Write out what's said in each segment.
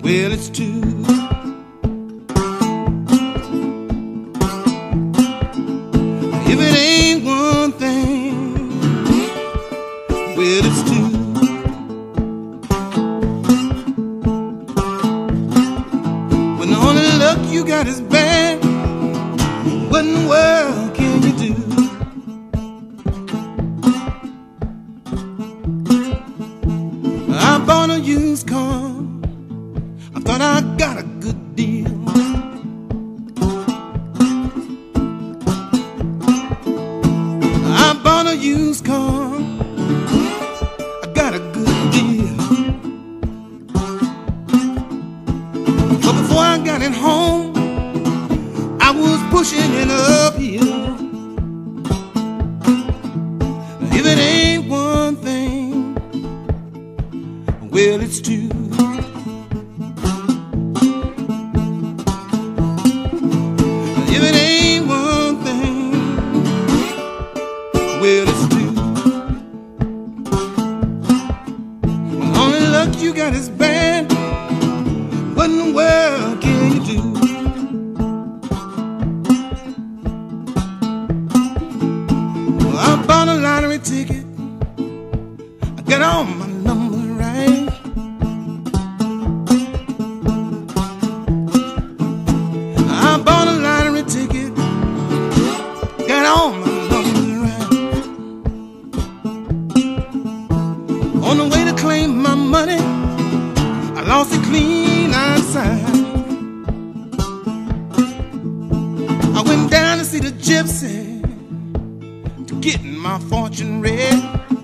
Well, it's two. If it ain't one thing, well, it's two. When the only luck you got is bad, what in the world can you do? I bought a used car, I thought I got a good deal. I bought a used car, I got a good deal. But before I got it home, I was pushing it uphill. If it ain't one thing, well, it's two. If it ain't one thing, well, it's two. When only luck you got is bad, what in the world can you do? Well, I bought a lottery ticket, I got all my numbers right. I bought a lottery ticket, got all my numbers right. On the way to claim my money, I lost it clean outside. I went down to see the gypsy to get my fortune read.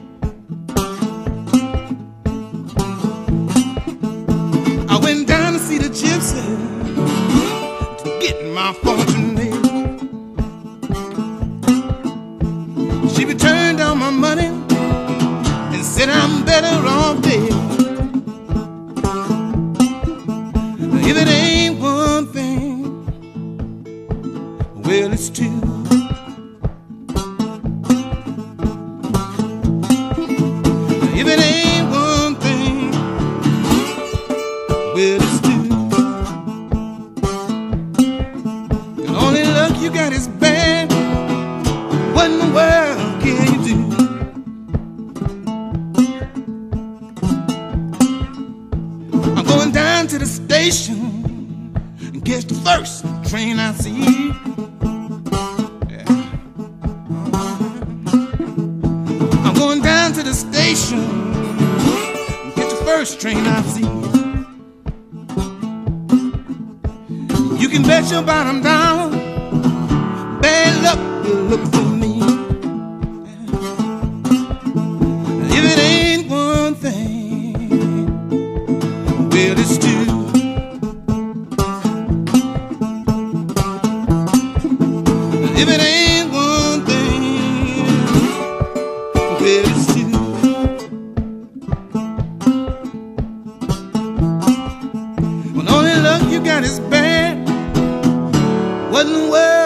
I went down to see the gypsy to get my fortune read. She returned all my money and said I'm better off dead. If it ain't one thing, well, it's two. If it ain't one thing, well, it's two. The only luck you got is bad, what in the world can you do? I'm going down to the station and catch the first train I see. Yeah. I'm going down to the station and catch the first train I see. You can bet your bottom dollar, bad luck will look for me. If it ain't one thing, well, it's two. If it ain't one thing, well, it's two. When only luck you got is bad, what in the world